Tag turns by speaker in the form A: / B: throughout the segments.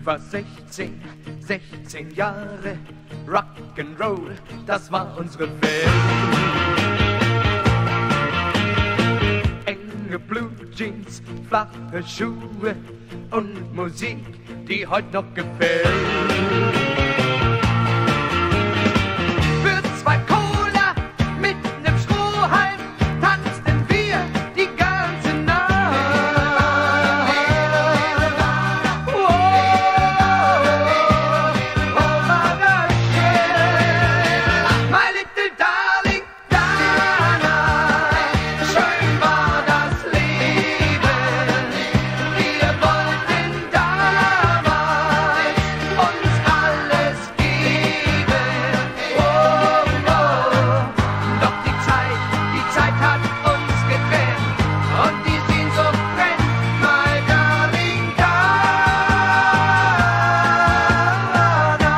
A: war 16 Jahre, Rock'n'Roll, das war unsere Welt. Enge Blue Jeans, flache Schuhe und Musik, die heute noch gefällt. Für 2 Cola mit nem Strohhalm tanzten wir die ganze Nacht. Oh, war das schön, my little darling Dana. Schön war das Leben, wir wollten damals uns alles geben. Oh, doch die Zeit hat uns getrennt und die Sehnsucht brennt, my darling Dana.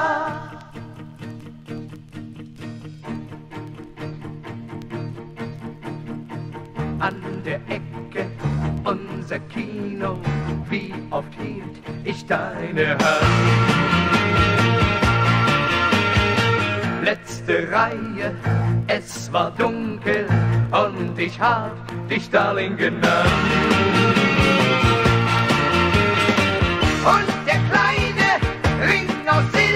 A: An der Ecke unser Kino, wie oft hielt ich deine Hand. Letzte Reihe, es war dunkel und ich hab dich Darling genannt. Und der kleine Ring aus